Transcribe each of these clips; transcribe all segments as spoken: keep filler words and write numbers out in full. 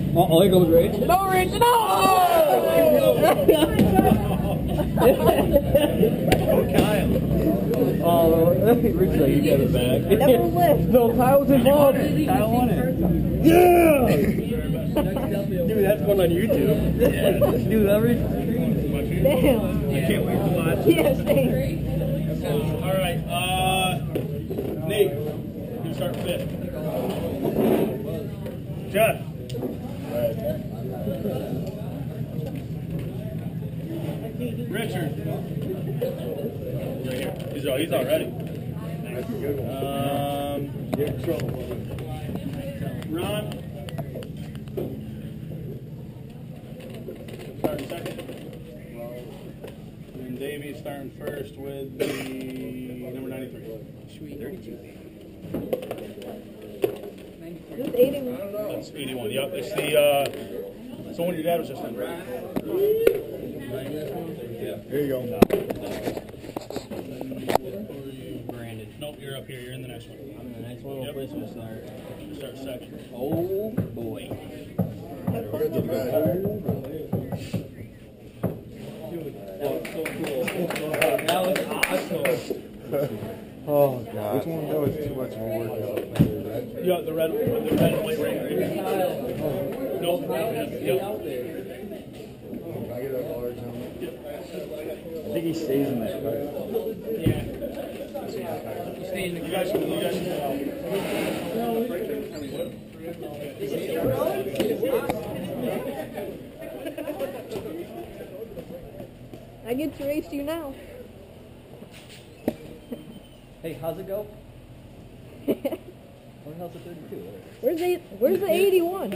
Oh, oh, here goes Rage. No, Rage, no! Oh, Kyle. Oh, Rich, like, you got it back. Never lift. No, Kyle was involved. Kyle won it. Yeah! Dude, that's going on YouTube. Yeah. Dude, that Rich. Damn. I can't wait to watch. Yeah, same. All right, uh, Nate, you start fifth. Jeff. Richard. Right here. He's, all, he's all ready. Um, Ron. Starting second. And Davey starting first with the number ninety-three. Sweet. thirty-two. This is eighty-one. That's eighty-one. Yep. It's the, uh, it's the one your dad was just in. Here you go. No. Brandon. Nope, you're up here. You're in the next one. I'm in the next one. Yep. Place will start. You start second. Oh, boy. Have fun. That was awesome. Oh god. Which one was too much of a workout? Yeah, the red, the red and white ring. Right? Nope. Yep. I get a large helmet. I think he stays in that car. Yeah. You guys should, you guys should I get to race you now. Hey, how's it go? What the hell's the thirty-two? Where's the Where's the eighty-one?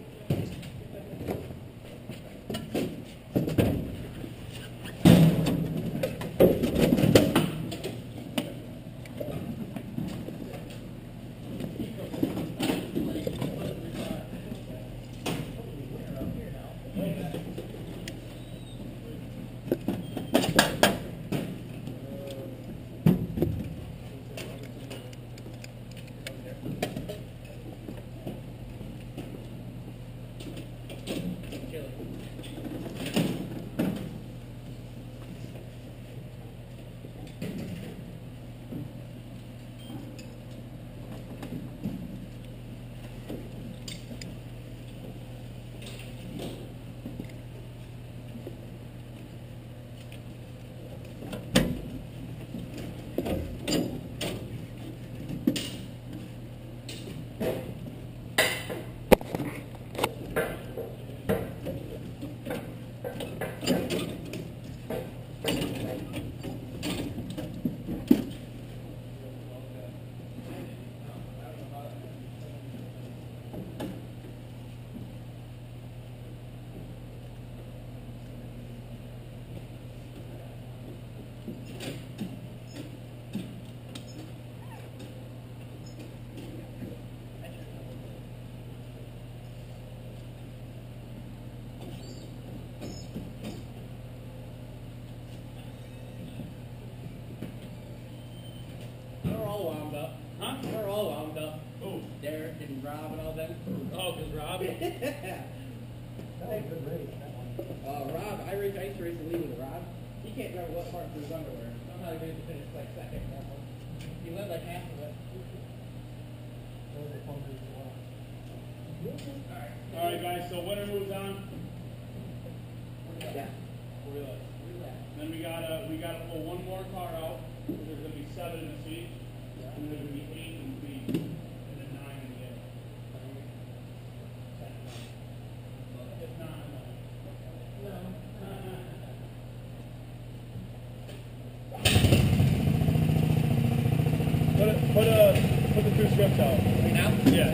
Rob and all them. Oh, because Rob? Yeah. That was a good race. Uh, Rob, I raced, I used to race the lead with Rob. He can't remember what part of his underwear. Somehow he managed to finish like second. He led like half of it. Alright, Alright guys, so winner moves on. Yeah. Then we gotta we gotta pull one more car out. There's gonna be seven in the seat. And there's gonna be eight in the seat. And then nine in the air. If not, Put it, put a put the two strips out. Right now? Yeah.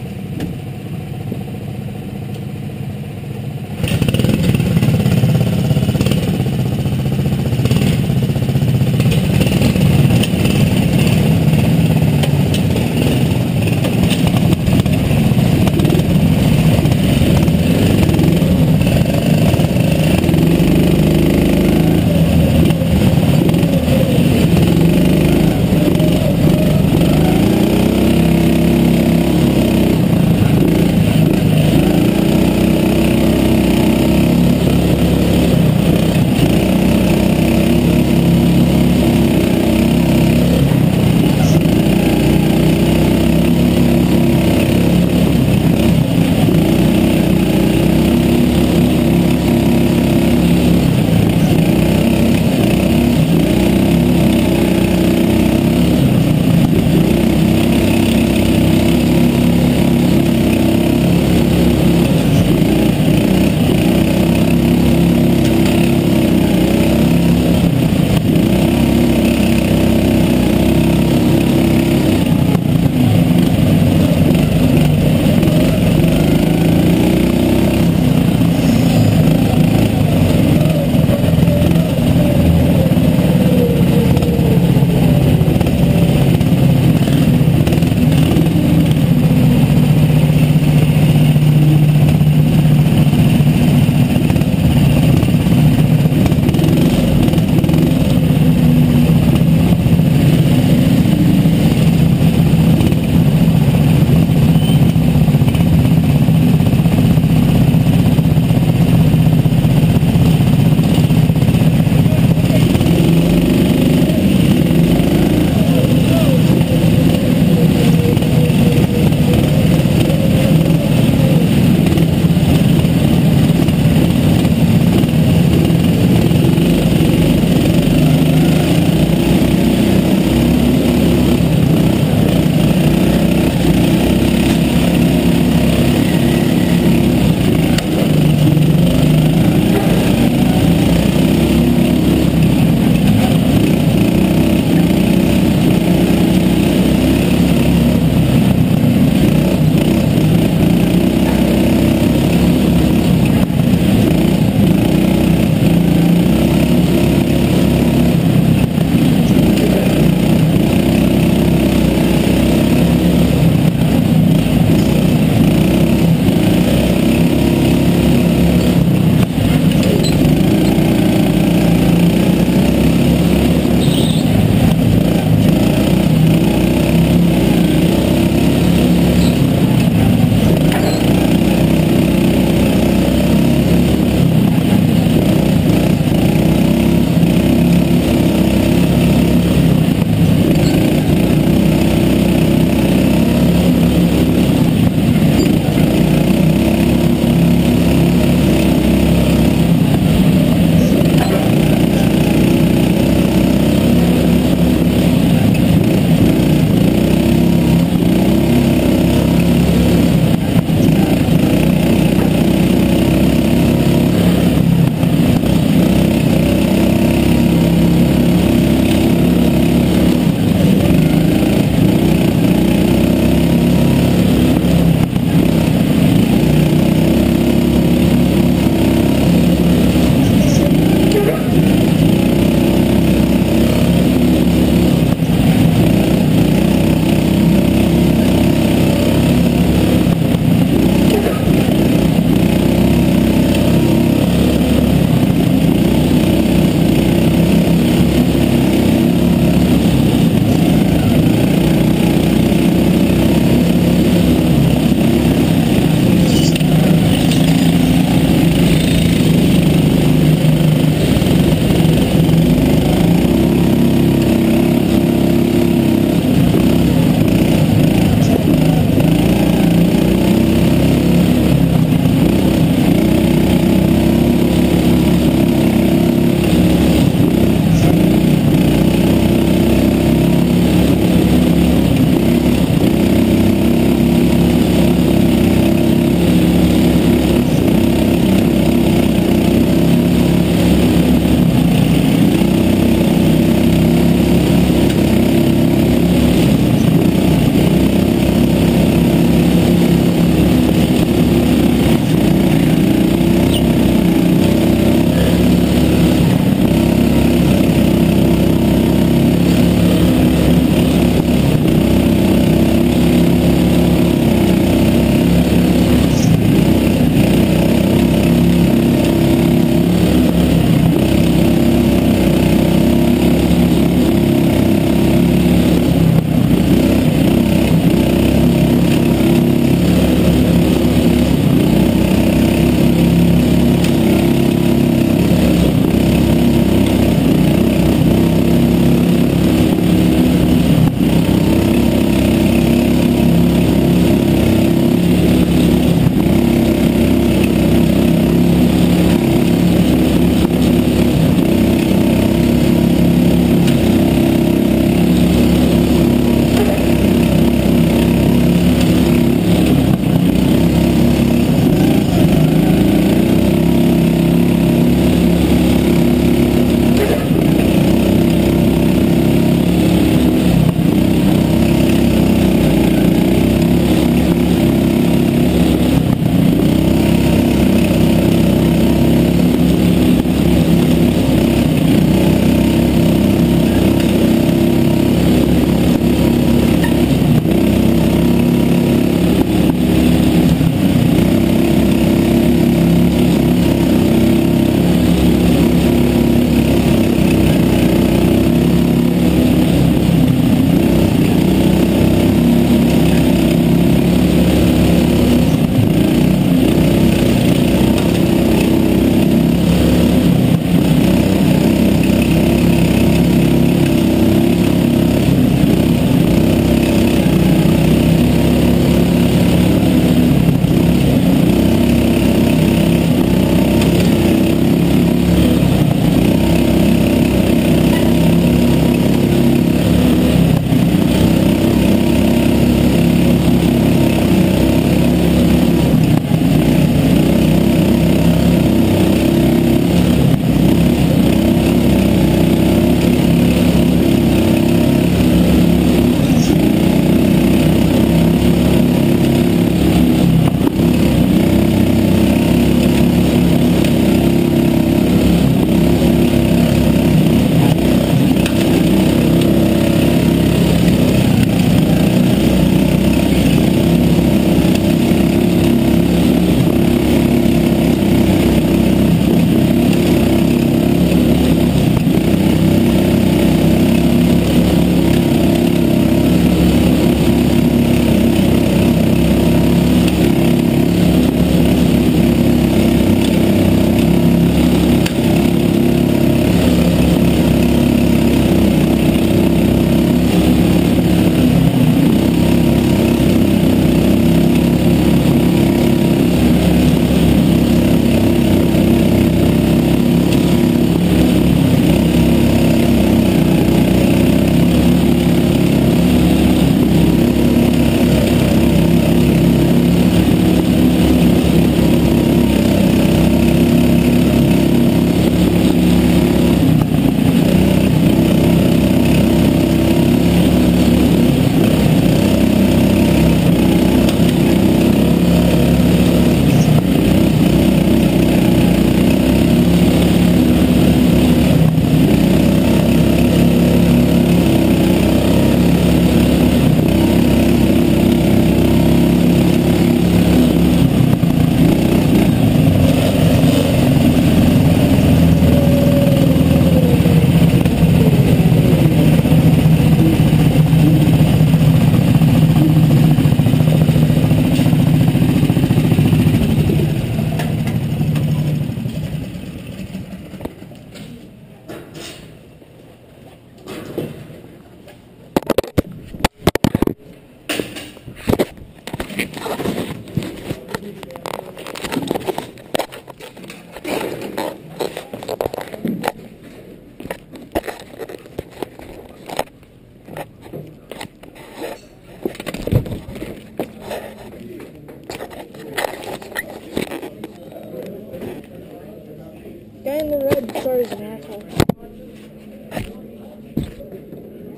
Guy in the red car is an asshole.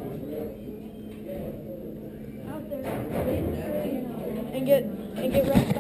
And get and get wrecked.